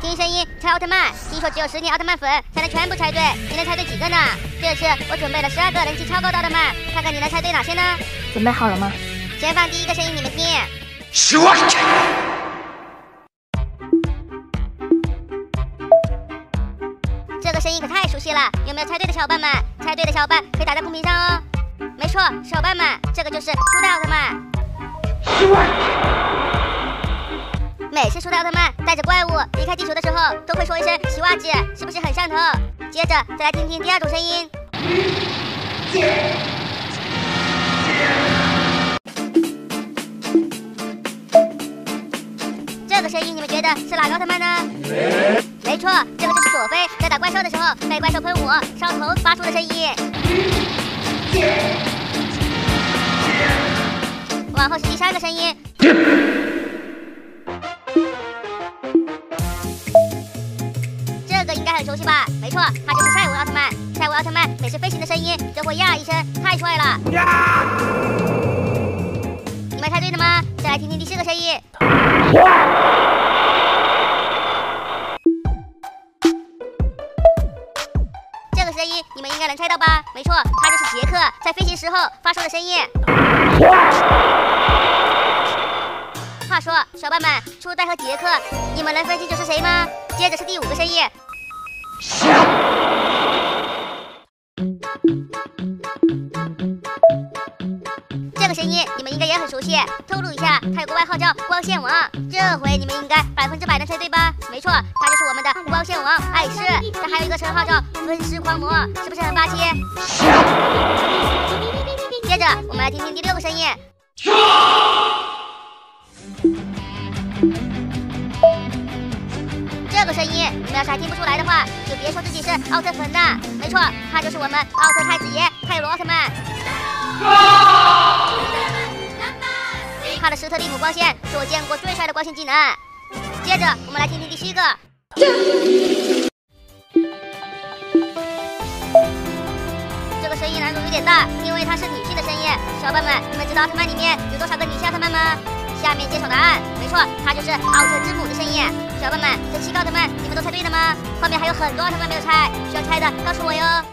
听声音猜奥特曼，听说只有10名奥特曼粉才能全部猜对，你能猜对几个呢？这次我准备了12个人气超高的奥特曼，看看你能猜对哪些呢？ 准备好了吗？ 先放第一个声音，你们听。这个声音可太熟悉了，有没有猜对的小伙伴们？猜对的小伙伴可以打在公屏上哦。没错，小伙伴们，这个就是初代奥特曼。每次初代奥特曼带着怪物离开地球的时候，都会说一声“洗袜子”，是不是很上头？接着再来听听第二种声音。这个声音你们觉得是哪个奥特曼呢？没错，这个就是佐菲在打怪兽的时候被怪兽喷火烧头发出的声音。往后是第3个声音。这个应该很熟悉吧？没错，他就是赛文奥特曼。赛文奥特曼每次飞行的声音都会呀一声，太帅了。你们猜对了吗？再来听听第4个声音。这个声音你们应该能猜到吧？没错，它就是杰克在飞行时候发出的声音。话说，小伙伴们，初代和杰克，你们能分清楚是谁吗？接着是第5个声音。这个声音你们应该也很熟悉，透露一下，它有个外号叫光线王。这回你们应该100%能猜对吧？没错，他就是我们的光线王艾斯。他还有一个称号叫分尸狂魔，是不是很霸气？接着我们来听听第6个声音。这个声音你们要是还听不出来的话，就别说自己是奥特粉了。没错，他就是我们奥特太子爷泰罗奥特曼。他的史特利姆光线是我见过最帅的光线技能。接着我们来听听第7个。这个声音难度有点大，因为它是女性的声音。小伙伴们，你们知道奥特曼里面有多少个女性奥特曼吗？下面揭晓答案，没错，它就是奥特之母的声音。小伙伴们，这7个奥特曼你们都猜对了吗？后面还有很多奥特曼没有猜，需要猜的告诉我哟。